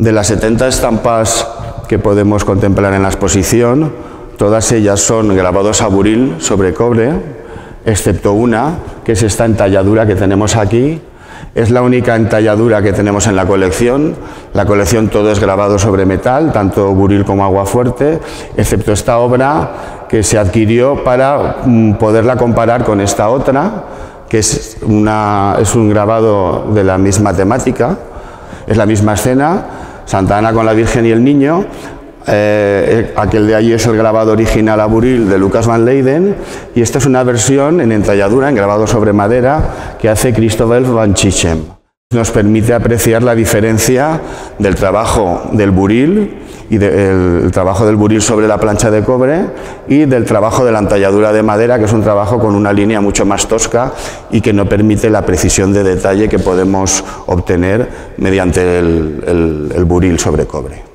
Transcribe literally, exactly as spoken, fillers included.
De las setenta estampas que podemos contemplar en la exposición, todas ellas son grabados a buril sobre cobre, excepto una, que es esta entalladura que tenemos aquí. Es la única entalladura que tenemos en la colección. La colección todo es grabado sobre metal, tanto buril como aguafuerte, excepto esta obra que se adquirió para mm, poderla comparar con esta otra, que es, una, es un grabado de la misma temática, es la misma escena, Santa Ana con la Virgen y el Niño. Eh, aquel de allí es el grabado original a buril de Lucas van Leyden, y esta es una versión en entalladura, en grabado sobre madera, que hace Christopher van Chichem. Nos permite apreciar la diferencia del trabajo del buril y del trabajo del buril sobre la plancha de cobre y del trabajo de la entalladura de madera, que es un trabajo con una línea mucho más tosca y que no permite la precisión de detalle que podemos obtener mediante el, el, el buril sobre cobre.